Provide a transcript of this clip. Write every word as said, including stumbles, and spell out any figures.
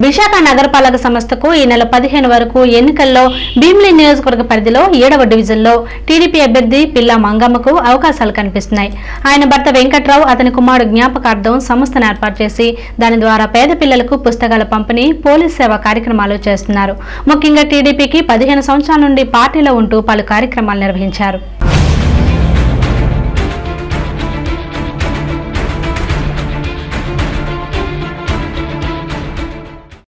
విశాఖ నగరపాలక సంస్థకు ఈ నెల పదిహేను వరకు ఎన్నికల్లో భీమిలి నియోజకవర్గ పరిధిలో ఏడవ డివిజన్లో టీడీపీ అభ్యర్థి పిల్ల మంగమ్మకు అవకాశాలు కనిపిస్తున్నాయి. ఆయన భర్త వెంకట్రావు అతని కుమారుడు జ్ఞాపకార్థం సంస్థను ఏర్పాటు చేసి దాని ద్వారా పేద పిల్లలకు పుస్తకాల పంపిణీ, పోలీస్ సేవ కార్యక్రమాలు చేస్తున్నారు. ముఖ్యంగా టీడీపీకి పదిహేను సంవత్సరాల నుండి పార్టీలో ఉంటూ పలు కార్యక్రమాలు నిర్వహించారు.